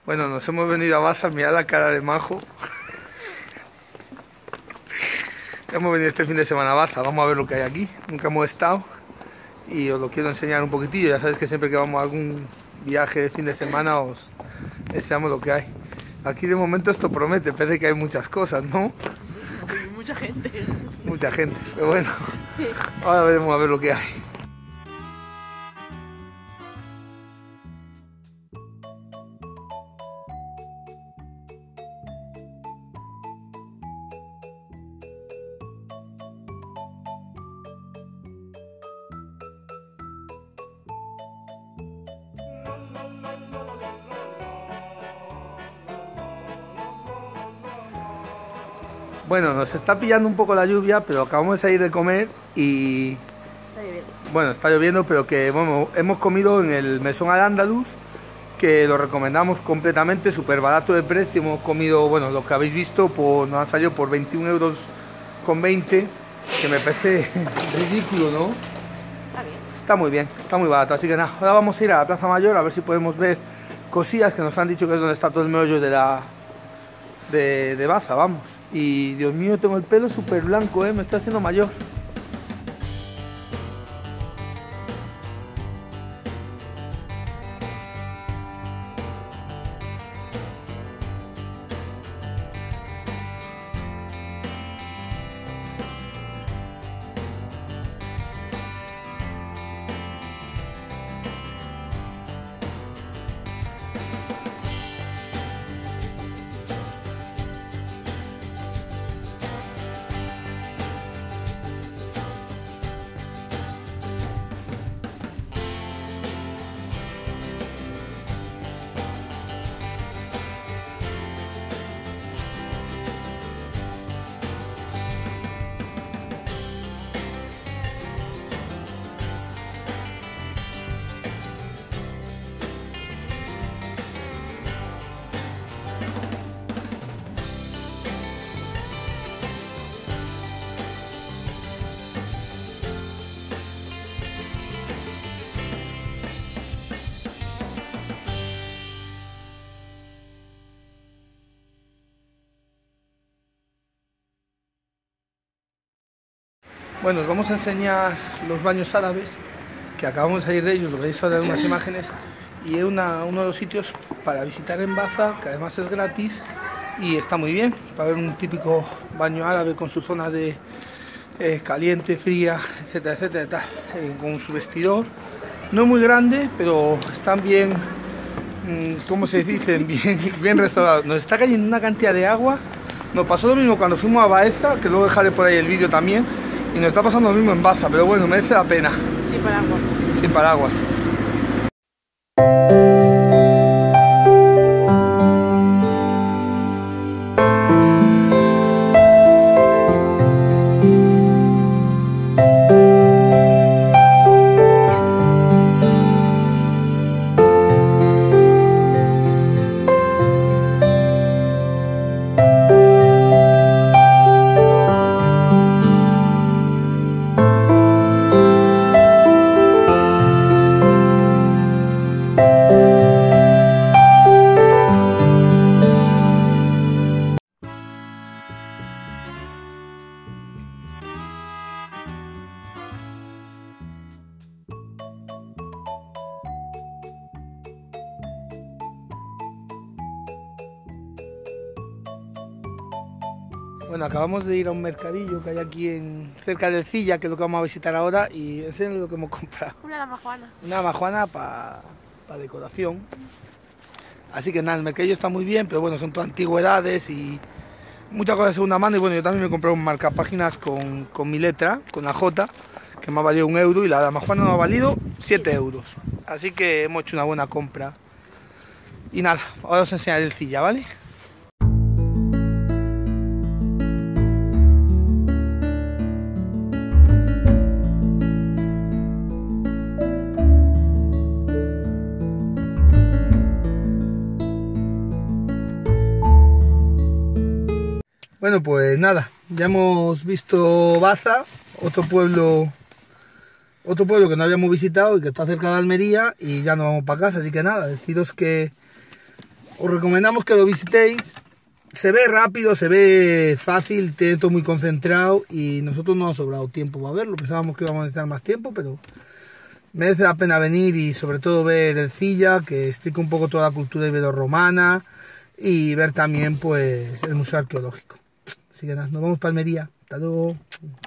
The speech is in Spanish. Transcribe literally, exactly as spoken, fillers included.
Bueno, nos hemos venido a Baza, mirad la cara de Majo. Hemos venido este fin de semana a Baza, vamos a ver lo que hay aquí. Nunca hemos estado y os lo quiero enseñar un poquitillo. Ya sabéis que siempre que vamos a algún viaje de fin de semana os enseñamos lo que hay. Aquí de momento esto promete, parece que hay muchas cosas, ¿no? Mucha gente. Mucha gente, pero bueno, ahora veremos a ver lo que hay. Bueno, nos está pillando un poco la lluvia, pero acabamos de salir de comer y... Está lloviendo. Bueno, está lloviendo, pero que bueno, hemos comido en el Mesón Al Andalus, que lo recomendamos completamente, súper barato de precio. Hemos comido, bueno, lo que habéis visto, por, nos ha salido por veintiún euros con veinte, que me parece ridículo, ¿no? Está bien. Está muy bien, está muy barato, así que nada, ahora vamos a ir a la Plaza Mayor a ver si podemos ver cosillas que nos han dicho que es donde está todo el meollo de la... De, de Baza, vamos. Y Dios mío, tengo el pelo súper blanco, ¿eh? Me estoy haciendo mayor. Bueno, os vamos a enseñar los baños árabes, que acabamos de salir de ellos, lo veis ahora en unas imágenes, y es una, uno de los sitios para visitar en Baza, que además es gratis y está muy bien, para ver un típico baño árabe con sus zonas de eh, caliente, fría, etcétera, etcétera, tal, eh, con su vestidor. No es muy grande, pero están bien, mmm, ¿cómo se dicen? Bien, bien restaurados. Nos está cayendo una cantidad de agua. Nos pasó lo mismo cuando fuimos a Baeza, que luego dejaré por ahí el vídeo también. Y nos está pasando lo mismo en Baza, pero bueno, merece la pena. Sin paraguas. Sin paraguas. Bueno, acabamos de ir a un mercadillo que hay aquí en, cerca del Cilla, que es lo que vamos a visitar ahora, y enséñale lo que hemos comprado. Una damajuana. Una damajuana para pa decoración. Así que nada, el mercadillo está muy bien, pero bueno, son todas antigüedades y muchas cosas de segunda mano. Y bueno, yo también me compré un marcapáginas con, con mi letra, con la J, que me ha valido un euro, y la damajuana me ha valido siete euros. Así que hemos hecho una buena compra. Y nada, ahora os enseñaré el Cilla, ¿vale? Bueno, pues nada, ya hemos visto Baza, otro pueblo otro pueblo que no habíamos visitado y que está cerca de Almería, y ya nos vamos para casa. Así que nada, deciros que os recomendamos que lo visitéis. Se ve rápido, se ve fácil, tiene todo muy concentrado y nosotros no nos ha sobrado tiempo para verlo. Pensábamos que íbamos a necesitar más tiempo, pero merece la pena venir y sobre todo ver el Cilla, que explica un poco toda la cultura ibero-romana, y ver también pues el museo arqueológico. Así que nada, nos vamos para Almería. Hasta luego.